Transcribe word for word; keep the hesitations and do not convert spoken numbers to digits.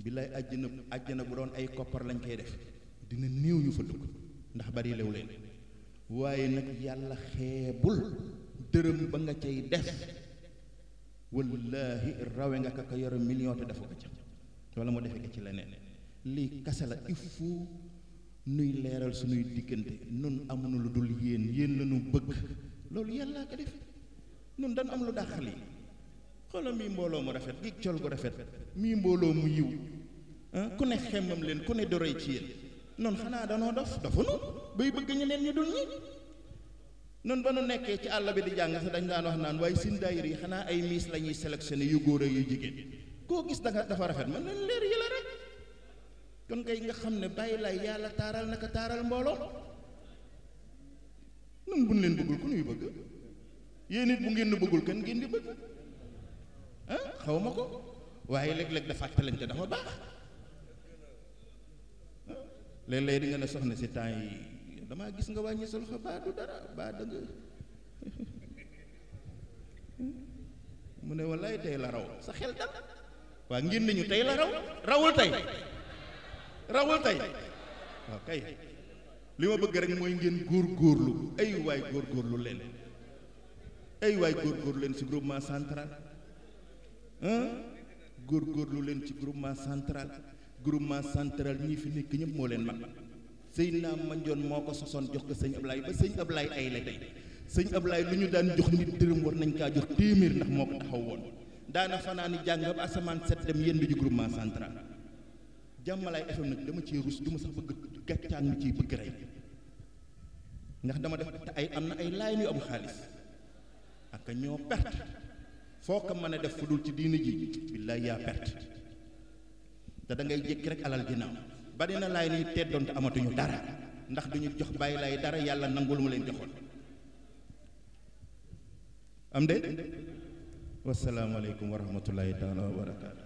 billaay àjjana àjjana bu doon ay koppar lañ koy def dina néew ñu fa dugg ndax bari lew leen waaye nag yàlla xeebul dërëm ba nga cay def wallaahi rawe nga ka yore million te defu ko ca wala mu defe ko ci leneen lii kase la il faut nuy leeral suñuy diggante nun amuñu lu dul yéen yéen lañu bëgg loolu yàllaa ko def nun dañu am lu dàq lii xoolal mii mbooloo mu rafet gi col gu rafet mii mbooloo mu yiw ku ne xemmam leen ku ne doroy ci yéen noonu xanaa danoo dof dofunu bay bëgg ñeneen ñu dul ñi noonu ba nu nekkee ci àll bi di jàng sax dañ daan wax naan waaye sin daayira yi xanaa ay miis la ñuy sélectionné yu góor ak yu jigéen koo gis danga dafa rafet man leen leer yi la rek kon kay nga xam ne bàyyi lay yàlla taaral naka taaral mbooloo nun buñ leen bëggul ku nuy bëgg yéen it bu ngeen nu bëggul kan ngeen di bëgg ah xaw ma ko waaye léeg-léeg dafa fàttalante dafa baax léeg-léeg di nga ne soxna si temps yi damaa gis nga wàññi sa loxo baa du dara baa dëgg mu ne wallaay tey la raw sa xel dal waa ngeen nañu tey la raw rawul tey rawul tey waaw kay li ma bëgg rek mooy ngeen góor góorlu ay waay góor góorlu leen ay waay góor góorlu leen ci groupement central góor góorlu leen ci groupement central groupement central ñi fi nekk ñëpp moo leen mag Seydina Mandione moo ko sosoon jox ko sëñ Ablaye ba sëñ Ablaye ay la tey sëñ Ablaye lu ñu daan jox nit dërëm war nañ kaa jox téeméer ndax moo ko taxaw woon daana fanaani jàng ba asamaan set dem yenn ju groupement central jàmmalaay F M nag dama cee rus du ma sax bëgg gàccaan mi ciy bëgg rey ndax dama def te ay am na ay laay yu am xaalis ak ñoo perte foo ko mën a def fu dul ci diini ji billaay yaa perte te da ngay jékki rek alal ginnaaw bari na laay ni teddoon te amatuñu dara ndax duñu jox bàyyi lay dara yàlla nangul mu leen joxoon am de wasalaamaaleykum wa rahmatullahi taala wa barakaatu